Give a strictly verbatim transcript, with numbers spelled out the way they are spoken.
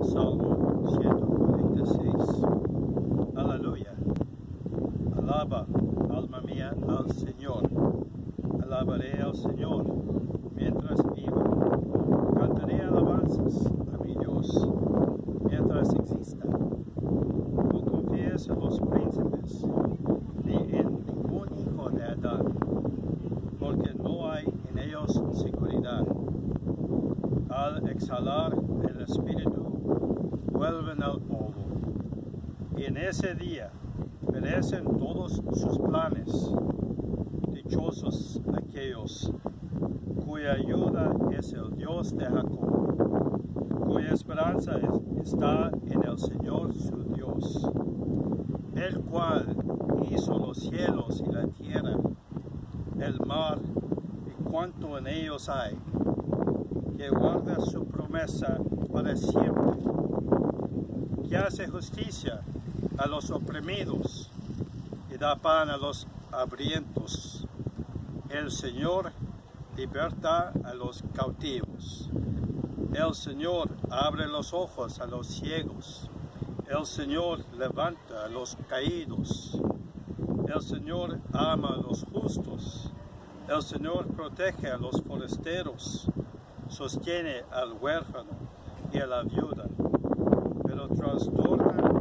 Salmo ciento cuarenta y seis. Aleluya. Alaba, alma mía, al Señor. Alabaré al Señor mientras viva. Cantaré alabanzas a mi Dios mientras exista. No confíes en los príncipes, ni en ningún hijo de Adán, porque no hay en ellos seguridad. Al exhalar el espíritu, vuelven al polvo. Y en ese día perecen todos sus planes. Dichosos aquellos cuya ayuda es el Dios de Jacob, cuya esperanza es, está en el Señor su Dios, el cual hizo los cielos y la tierra, el mar y cuanto en ellos hay, que guarda su promesa para siempre, que hace justicia a los oprimidos y da pan a los hambrientos. El Señor liberta a los cautivos. El Señor abre los ojos a los ciegos. El Señor levanta a los caídos. El Señor ama a los justos. El Señor protege a los forasteros. Sostiene al huérfano y a la viuda, pero trastorna